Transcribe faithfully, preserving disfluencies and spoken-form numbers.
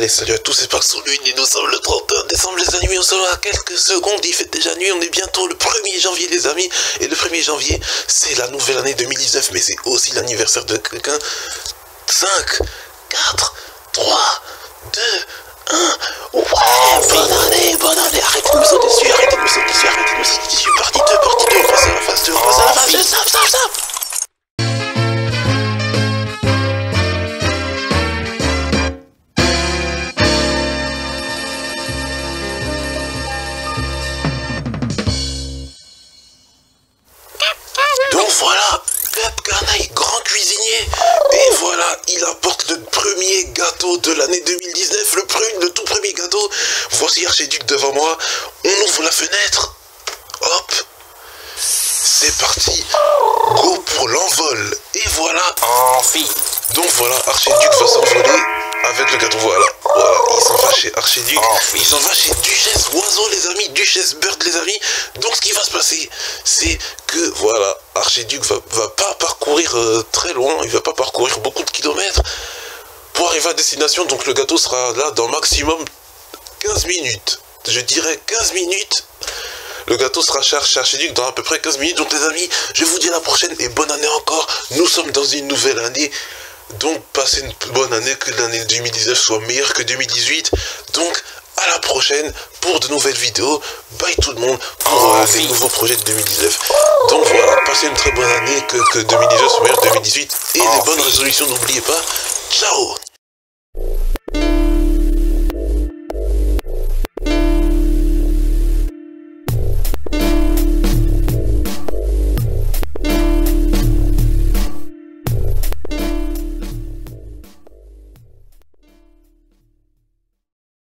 salut à tous, c'est Park sur Lune et nous sommes le trente et un décembre les amis, on sera à quelques secondes, il fait déjà nuit, on est bientôt le premier janvier les amis, et le premier janvier c'est la nouvelle année deux mille dix-neuf, mais c'est aussi l'anniversaire de quelqu'un. Cinq, quatre, trois, deux, un, ouais, bonne année, bonne année, arrêtez de me sauter dessus, arrêtez de me sauter dessus, arrêtez de me sauter dessus, partie deux, partie deux, on passe à la phase deux, on passe à la phase deux, stop, stop, stop. Donc voilà, Pep Canaille, grand cuisinier, et voilà, il apporte le premier gâteau de l'année deux mille dix-neuf, le, pre le tout premier gâteau. Voici Archiduc devant moi, on ouvre la fenêtre, hop, c'est parti, go pour l'envol, et voilà, Amphi. Donc voilà, Archiduc va s'envoler avec le gâteau, voilà, voilà, il s'en va chez Archiduc, il s'en va chez Duchesse Oiseau les amis, Duchesse Bird les amis. Donc ce qui va se passer, c'est que voilà, Archiduc va, va pas parcourir euh, très loin, il va pas parcourir beaucoup de kilomètres pour arriver à destination, donc le gâteau sera là dans maximum quinze minutes, je dirais quinze minutes. Le gâteau sera chez Archiduc dans à peu près quinze minutes, donc les amis, je vous dis à la prochaine et bonne année encore, nous sommes dans une nouvelle année. Donc passez une bonne année, que l'année deux mille dix-neuf soit meilleure que deux mille dix-huit. Donc à la prochaine pour de nouvelles vidéos. Bye tout le monde pour euh, les nouveaux projets de deux mille dix-neuf. Donc voilà, passez une très bonne année, que, que deux mille dix-neuf soit meilleure que deux mille dix-huit. Et les bonnes résolutions, n'oubliez pas. Ciao.